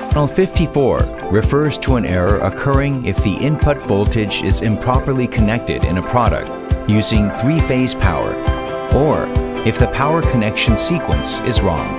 Channel 54 refers to an error occurring if the input voltage is improperly connected in a product using three-phase power, or if the power connection sequence is wrong.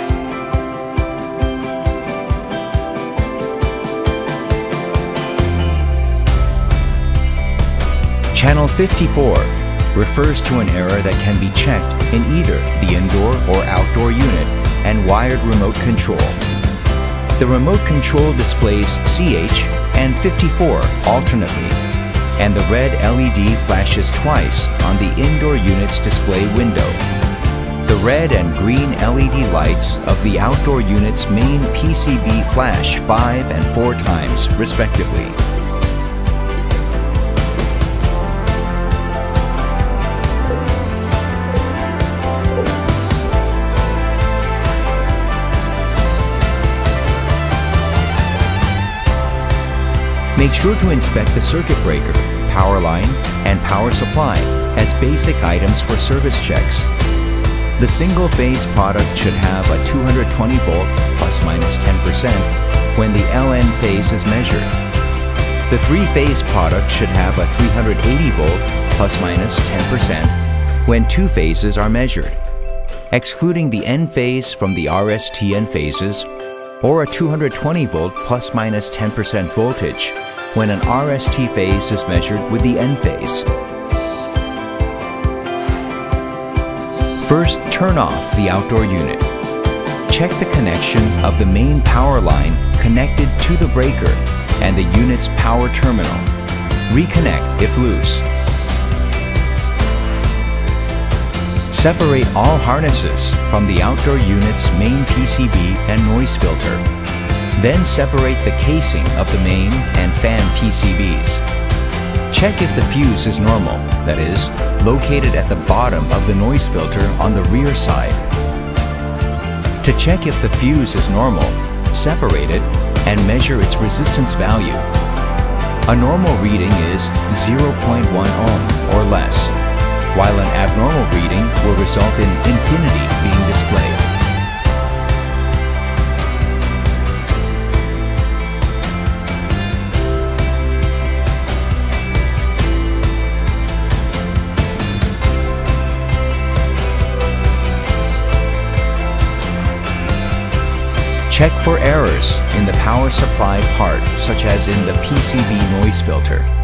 Channel 54 refers to an error that can be checked in either the indoor or outdoor unit and wired remote control. The remote control displays CH and 54 alternately, and the red LED flashes twice on the indoor unit's display window. The red and green LED lights of the outdoor unit's main PCB flash 5 and 4 times respectively. Make sure to inspect the circuit breaker, power line, and power supply as basic items for service checks. The single-phase product should have a 220 volt plus minus 10% when the LN phase is measured. The three-phase product should have a 380 volt plus minus 10% when two phases are measured, excluding the N phase from the RSTN phases, or a 220 volt plus minus 10% voltage when an RST phase is measured with the N phase. First, turn off the outdoor unit. Check the connection of the main power line connected to the breaker and the unit's power terminal. Reconnect if loose. Separate all harnesses from the outdoor unit's main PCB and noise filter. Then separate the casing of the main and fan PCBs. Check if the fuse is normal, that is, located at the bottom of the noise filter on the rear side. To check if the fuse is normal, separate it and measure its resistance value. A normal reading is 0.1 ohm or less, while an abnormal reading will result in infinity being displayed. Check for errors in the power supply part, such as in the PCB noise filter.